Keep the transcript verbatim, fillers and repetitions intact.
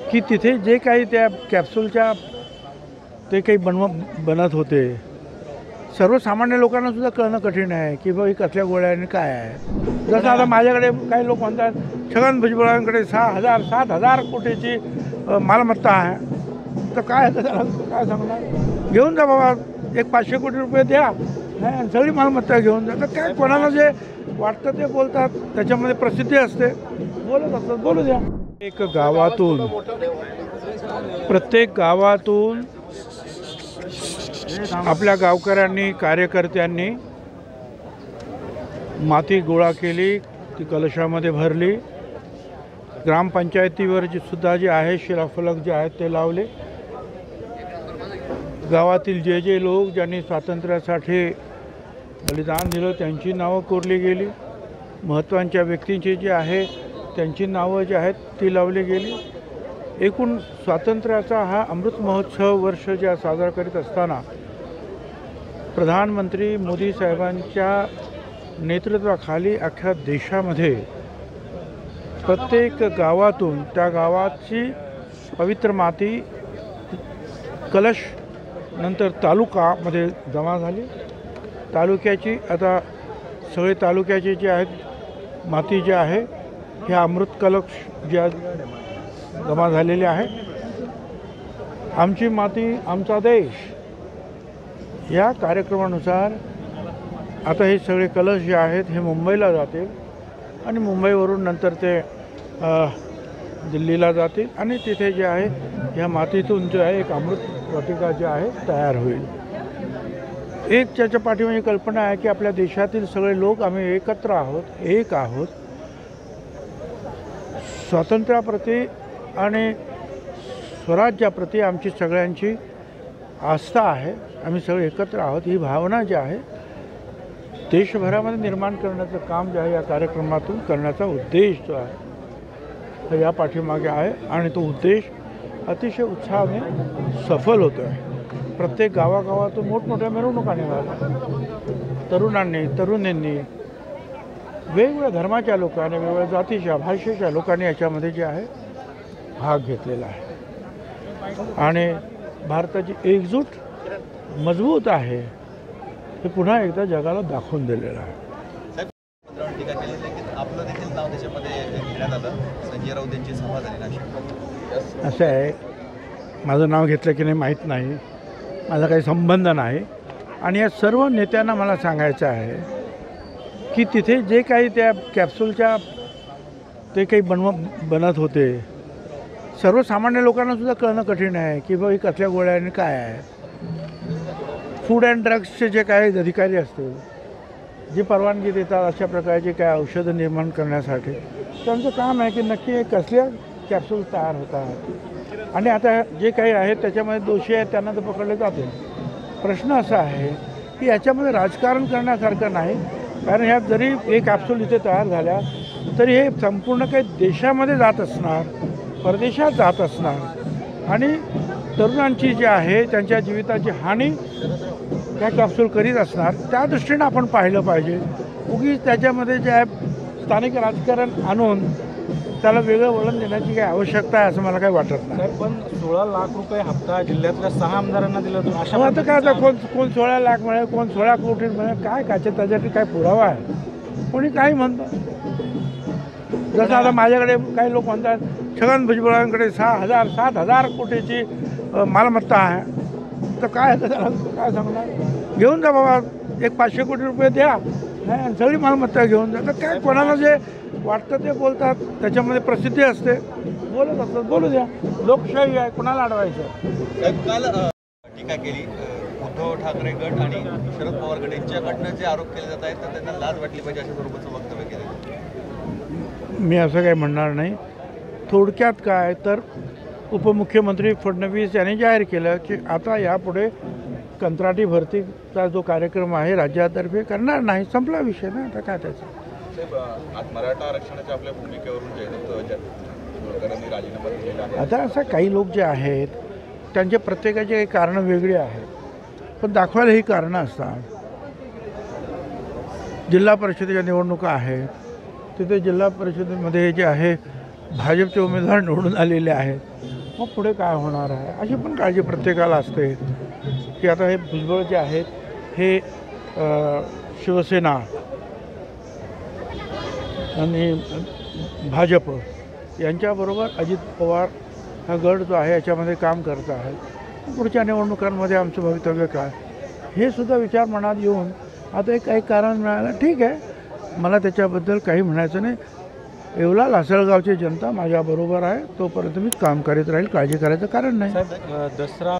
की तिथे जे काही त्या कॅप्सूलच्या ते काही बनव बनत होते सर्वसामान्य लोकांना सुद्धा कळणं कठीण आहे की बाबा ही कसल्या गोळ्या आणि काय आहे. जसं आता माझ्याकडे काही लोक म्हणतात छगन भुजबळांकडे सहा हजार सात हजार कोटीची मालमत्ता आहे, तर काय त्याला काय सांगणार, घेऊन जा बाबा एक पाचशे कोटी रुपये द्या आणि सगळी मालमत्ता घेऊन जा. तर काय कोणाला जे वाटतं ते बोलतात, त्याच्यामध्ये प्रसिद्धी असते, बोलत असतात, बोलू द्या. एक गावातून प्रत्येक गावातून आपल्या गावकऱ्यांनी कार्यकर्त्यांनी माती गोळा केली, ती कलशामध्ये भरली. ग्रामपंचायतीवर जी सुद्धा जे आहे शिलाफलक जे आहेत ते लावले. गावातील जे जे लोक ज्यांनी स्वातंत्र्यासाठी बलिदान दिलं त्यांची नावं कोरली गेली. महत्त्वाच्या व्यक्तींची जी आहे त्यांची नावं जी आहेत ती लावली गेली. एकूण स्वातंत्र्याचा हा अमृत महोत्सव वर्ष ज्या साजरा करीत असताना प्रधानमंत्री मोदी साहेबांच्या नेतृत्वाखाली अख्ख्या देशामध्ये प्रत्येक गावातून त्या गावाची पवित्र माती कलश नंतर तालुकामध्ये जमा झाली. तालुक्याची आता सगळे तालुक्याचे जे आहेत माती जे आहे हे अमृत कलश ज्या जमा झालेले आहे. आमची माती आमचा देश या कार्यक्रमानुसार आता हे सगळे कलश जे आहेत हे मुंबईला जातील आणि मुंबईवरून नंतर ते दिल्लीला जातील आणि तिथे जे आहे ह्या मातीतून जे आहे एक अमृत वाटिका जे आहे तयार होईल. एक त्याच्या पाठीमागे कल्पना आहे की आपल्या देशातील सगळे लोक आम्ही एकत्र आहोत, एक आहोत. स्वातंत्र्याप्रती आणि स्वराज्याप्रती आमची सगळ्यांची आस्था आहे, आम्ही सगळे एकत्र आहोत. ही भावना जी आहे देशभरामध्ये निर्माण करण्याचं काम जे आहे या कार्यक्रमातून करण्याचा उद्देश जो आहे तर या पाठीमागे आहे आणि तो उद्देश अतिशय उत्साहाने सफल होतो आहे. प्रत्येक गावागावातून मोठमोठ्या मिरवणुका निघाल्या. तरुणांनी तरुणींनी वेगवेगळ्या धर्माच्या लोकांनी वेगवेगळ्या जातीच्या भाषेच्या लोकांनी याच्यामध्ये जे आहे भाग घेतलेला आहे आणि भारताची एकजूट मजबूत आहे हे पुन्हा एकदा जगाला दाखवून दिलेलं आहे. असं आहे, माझं नाव घेतलं की नाही माहीत नाही, माझा काही संबंध नाही. आणि या सर्व नेत्यांना मला सांगायचं आहे की तिथे जे काही त्या कॅप्सूलच्या ते काही बनव बनत होते सर्वसामान्य लोकांना सुद्धा कळणं कठीण आहे की बाबा ही कसल्या गोळ्या आणि काय आहे. फूड अँड ड्रग्सचे जे काही अधिकारी असतील जी परवानगी देतात अशा प्रकारचे काय औषधं निर्माण करण्यासाठी त्यांचं काम आहे की नक्की कसल्या कॅप्सूल तयार होतात आणि आता जे काही आहेत त्याच्यामध्ये दोषी आहेत त्यांना तर पकडले जातील. प्रश्न असा आहे की याच्यामध्ये राजकारण करण्यासारखं नाही, कारण ह्या जरी एक कॅप्सूल इथे तयार झाल्या तरी हे संपूर्ण काही देशामध्ये जात असणार, परदेशात जात असणार आणि तरुणांची जी आहे त्यांच्या जीविताची हानी त्या कॅप्सूल करीत असणार. त्या दृष्टीनं आपण पाहिलं पाहिजे. उगीच त्याच्यामध्ये जे आहे स्थानिक राजकारण आणून त्याला वेगळं वळण देण्याची काही आवश्यकता आहे असं मला काही वाटत नाही. पण सोळा लाख रुपये हप्ता जिल्ह्यातल्या सहा आमदारांना दिला तर अशा आता काय आता कोण कोण सोळा लाख मिळेल, कोण सोळा कोटी मिळेल, काय काय त्याच्यासाठी काय पुरावा आहे, कोणी काही म्हणतं. जसं आता माझ्याकडे काही लोक म्हणतात छगन भुजबळांकडे सहा हजार सात हजार कोटीची मालमत्ता आहे, तर काय त्याला काय सांगणार, घेऊन जा बाबा एक पाचशे कोटी रुपये द्या आणि सगळी मालमत्ता घेऊन जा. तर काय कोणाला जे वाटतं ते बोलतात, त्याच्यामध्ये प्रसिद्धी असते, बोलत असतात, बोलू द्या. लोकशाही आहे, कोणाला अडवायचं. काल टीका केली उद्धव ठाकरे गट आणि शरद पवार गट यांच्याकडनं जे आरोप केले जात आहेत तर त्यांना लाज वाटली पाहिजे अशा स्वरूपाचं वक्तव्य केलं. मी असं काही म्हणणार नाही. थोडक्यात काय तर उपमुख्यमंत्री फडणवीस यांनी जाहीर केलं की आता यापुढे कंत्राटी भरतीचा जो कार्यक्रम आहे राज्यातर्फे करणार नाही, संपला विषय ना. आता काय त्याचं मराठा आरक्षणाच्या आपल्या भूमिकेवरून राजीनामा दिलेला आहे. आता असं काही लोक जे आहेत त्यांचे प्रत्येकाचे काही कारणं वेगळी आहेत, पण दाखवायला ही कारणं असतात. जिल्हा परिषदेच्या निवडणुका आहेत, तिथे जिल्हा परिषदेमध्ये जे आहे भाजपचे उमेदवार निवडून आलेले आहेत, मग पुढे काय होणार आहे अशी पण काळजी प्रत्येकाला असते की आता हे भुजबळ जे आहेत हे अ, शिवसेना आणि भाजप यांच्याबरोबर अजित पवार हा गट जो आहे याच्यामध्ये काम करत आहे. पुढच्या निवडणुकांमध्ये आमचं भवितव्य काय हे सुद्धा विचार मनात येऊन आता एक काही कारण मिळालं ठीक आहे, मला त्याच्याबद्दल काही म्हणायचं नाही. येवला लासलगावची जनता माझ्याबरोबर आहे, तोपर्यंत मी काम करीत राहील, काळजी करायचं कारण नाही. साहेब, अ, दसरा